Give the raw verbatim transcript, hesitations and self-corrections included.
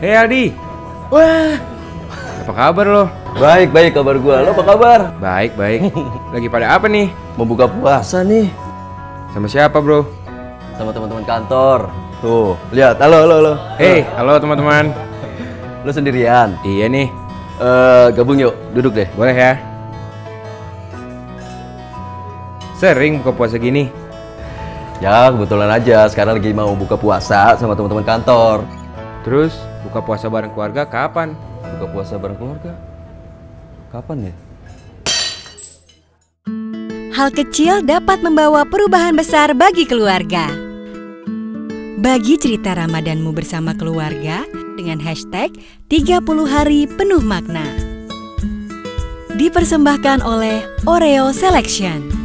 Hei Aldi. Wah, Apa kabar lo? baik baik kabar gua. Lo apa kabar? Baik, baik. Lagi pada apa nih? Mau buka puasa nih Sama siapa bro? sama teman-teman kantor. Tuh, lihat. Halo, halo, halo. Hei, halo teman-teman. Lo sendirian? Iya nih, Eh, gabung yuk. Duduk deh. boleh ya? Sering buka puasa gini? Ya, kebetulan aja sekarang lagi mau buka puasa sama teman-teman kantor. Terus buka puasa bareng keluarga kapan? Buka puasa bareng keluarga. Kapan ya? Hal kecil dapat membawa perubahan besar bagi keluarga. Bagi cerita Ramadanmu bersama keluarga dengan hashtag tiga puluh hari penuh makna. Dipersembahkan oleh Oreo Selection.